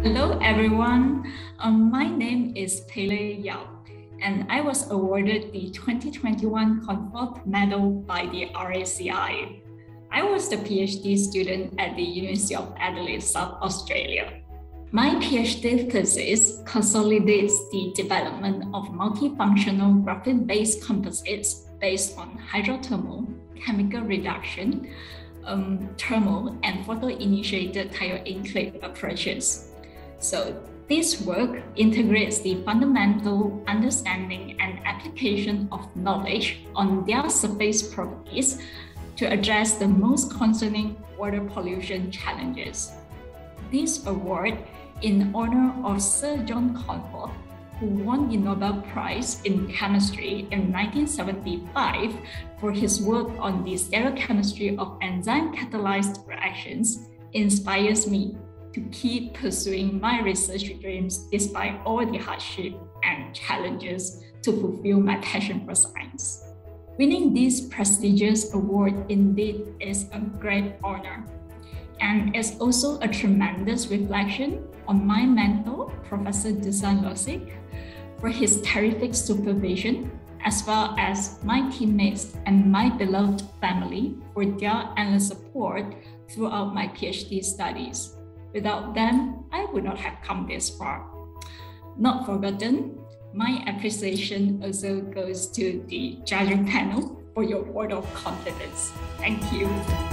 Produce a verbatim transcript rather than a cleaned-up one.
Hello, everyone. Um, my name is Pele Yao, and I was awarded the twenty twenty-one Conforth Medal by the R A C I. I was the PhD student at the University of Adelaide, South Australia. My PhD thesis consolidates the development of multifunctional graphene-based composites based on hydrothermal, chemical reduction, um, thermal, and photo-initiated thioenclave approaches. So this work integrates the fundamental understanding and application of knowledge on their surface properties to address the most concerning water pollution challenges. This award in honor of Sir John Conforth, who won the Nobel Prize in Chemistry in nineteen seventy-five for his work on the stereochemistry of enzyme-catalyzed reactions, inspires me to keep pursuing my research dreams despite all the hardship and challenges to fulfill my passion for science. Winning this prestigious award indeed is a great honor, and it's also a tremendous reflection on my mentor, Professor Dusan Losic, for his terrific supervision, as well as my teammates and my beloved family for their endless support throughout my PhD studies. Without them, I would not have come this far. Not forgotten, my appreciation also goes to the judging panel for your vote of confidence. Thank you.